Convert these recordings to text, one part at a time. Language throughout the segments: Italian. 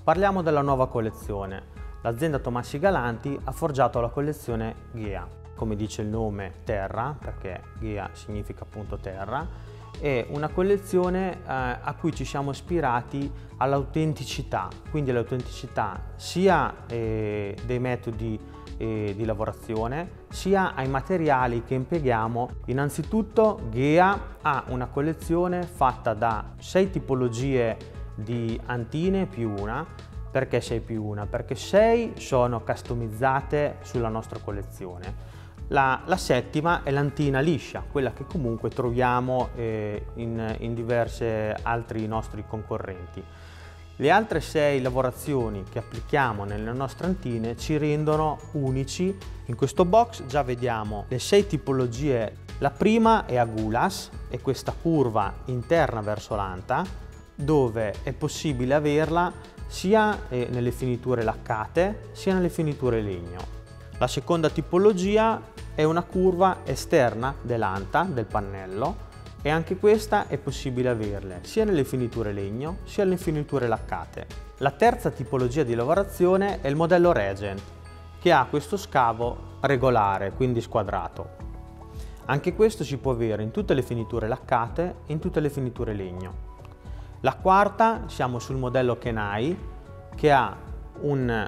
Parliamo della nuova collezione. L'azienda Tomassi Galanti ha forgiato la collezione Ghea. Come dice il nome, terra, perché Ghea significa appunto terra, è una collezione a cui ci siamo ispirati all'autenticità, quindi all'autenticità sia dei metodi di lavorazione, sia ai materiali che impieghiamo. Innanzitutto Ghea ha una collezione fatta da 6 tipologie di antine più una. Perché 6 più una? Perché 6 sono customizzate sulla nostra collezione. La settima è l'antina liscia, quella che comunque troviamo in diversi altri nostri concorrenti. Le altre 6 lavorazioni che applichiamo nelle nostre antine ci rendono unici. In questo box già vediamo le 6 tipologie. La prima è a gulas, è questa curva interna verso l'anta, dove è possibile averla sia nelle finiture laccate sia nelle finiture legno. La seconda tipologia è una curva esterna dell'anta, del pannello, e anche questa è possibile averle sia nelle finiture legno sia nelle finiture laccate. La terza tipologia di lavorazione è il modello Regent, che ha questo scavo regolare, quindi squadrato. Anche questo si può avere in tutte le finiture laccate e in tutte le finiture legno. La quarta, siamo sul modello Kenai, che ha un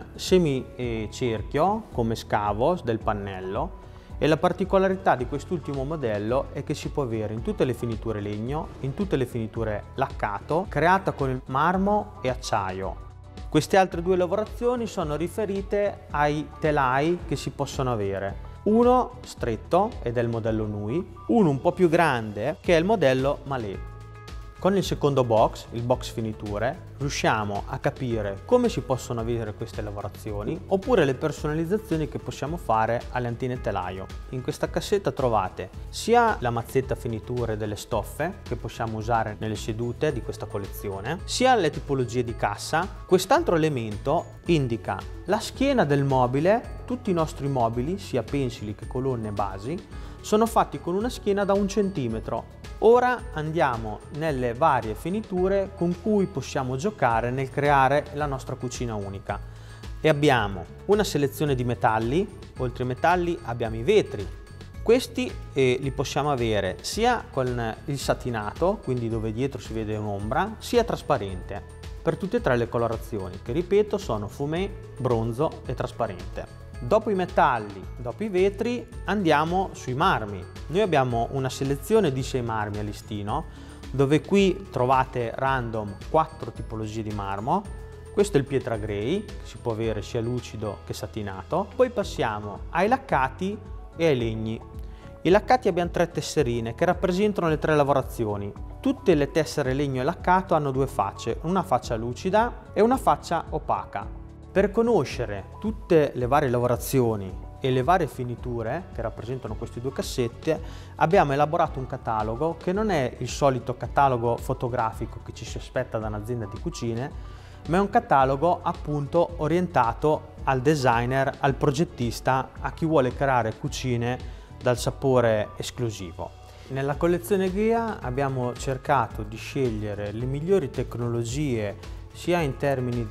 semicerchio come scavo del pannello, e la particolarità di quest'ultimo modello è che si può avere in tutte le finiture legno, in tutte le finiture laccato, creata con il marmo e acciaio. Queste altre 2 lavorazioni sono riferite ai telai che si possono avere. Uno stretto, ed è il modello Nui, uno un po' più grande, che è il modello Malé. Con il secondo box, il box finiture, riusciamo a capire come si possono avere queste lavorazioni oppure le personalizzazioni che possiamo fare alle antine telaio. In questa cassetta trovate sia la mazzetta finiture delle stoffe che possiamo usare nelle sedute di questa collezione, sia le tipologie di cassa. Quest'altro elemento indica la schiena del mobile. Tutti i nostri mobili, sia pensili che colonne e basi, sono fatti con una schiena da 1 centimetro. Ora andiamo nelle varie finiture con cui possiamo giocare nel creare la nostra cucina unica. E abbiamo una selezione di metalli. Oltre ai metalli abbiamo i vetri. Questi li possiamo avere sia con il satinato, quindi dove dietro si vede un'ombra, sia trasparente, per tutte e 3 le colorazioni, che ripeto sono fumé, bronzo e trasparente. Dopo i metalli, dopo i vetri, andiamo sui marmi. Noi abbiamo una selezione di 6 marmi a listino, dove qui trovate random 4 tipologie di marmo. Questo è il pietra grey, che si può avere sia lucido che satinato. Poi passiamo ai laccati e ai legni. I laccati abbiamo 3 tesserine che rappresentano le 3 lavorazioni. Tutte le tessere legno e laccato hanno 2 facce, una faccia lucida e una faccia opaca. Per conoscere tutte le varie lavorazioni e le varie finiture che rappresentano queste 2 cassette, abbiamo elaborato un catalogo che non è il solito catalogo fotografico che ci si aspetta da un'azienda di cucine, ma è un catalogo appunto orientato al designer, al progettista, a chi vuole creare cucine dal sapore esclusivo. Nella collezione Ghea abbiamo cercato di scegliere le migliori tecnologie sia in termini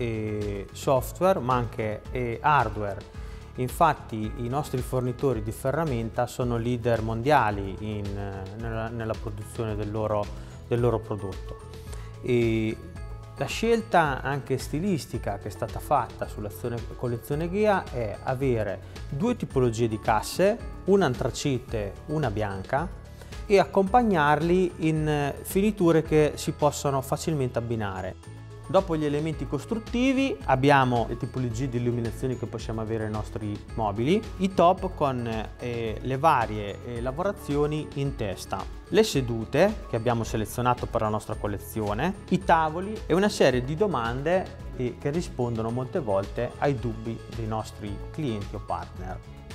di software ma anche hardware. Infatti i nostri fornitori di ferramenta sono leader mondiali nella produzione del loro prodotto. E la scelta anche stilistica che è stata fatta sulla collezione Ghea è avere 2 tipologie di casse, una antracite, una bianca, e accompagnarli in finiture che si possono facilmente abbinare. Dopo gli elementi costruttivi abbiamo le tipologie di illuminazioni che possiamo avere nei nostri mobili, i top con le varie lavorazioni in testa, le sedute che abbiamo selezionato per la nostra collezione, i tavoli e una serie di domande che rispondono molte volte ai dubbi dei nostri clienti o partner.